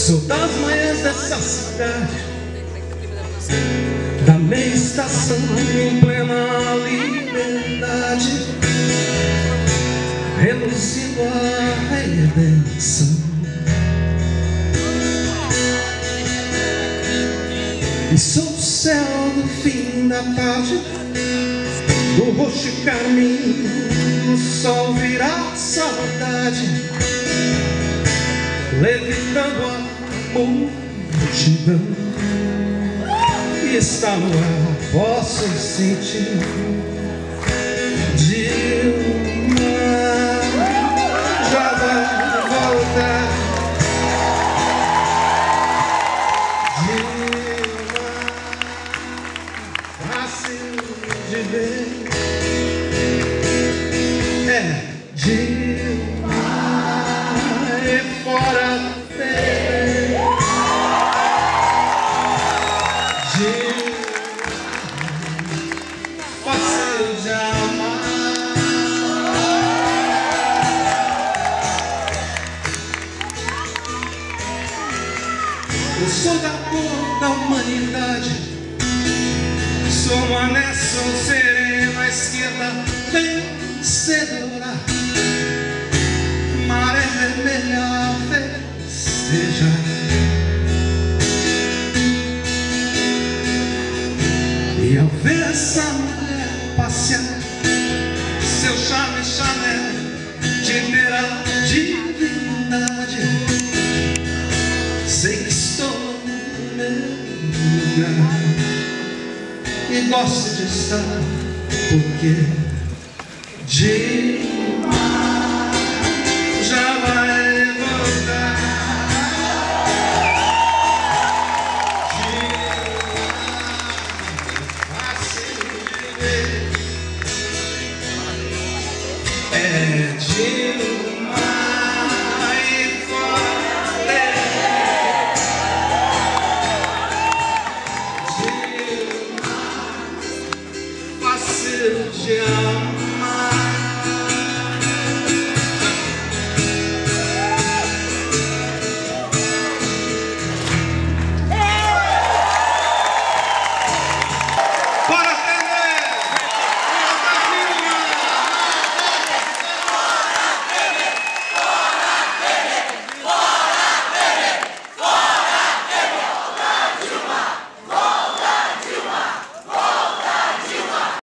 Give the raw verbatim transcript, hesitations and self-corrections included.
Sou das manhãs dessa cidade, da meia estação em plena liberdade, reluzindo a redenção. E sou o céu do fim da tarde, do roxo caminho, o sol virá saudade, levitando a multidão. E está no ar, posso sentir Dilma já vai voltar. Dilma, fácil de ver. É Dilma e fora tem Dilma, fácil de amar. Eu sou da cor da humanidade, sou uma nação serena, esquerda vencedora, maré vermelha a festejar. E ao ver essa mulher passear, seu charme, Chanel de inteira divindade, sei que estou no meu lugar e gosto de estar, porque de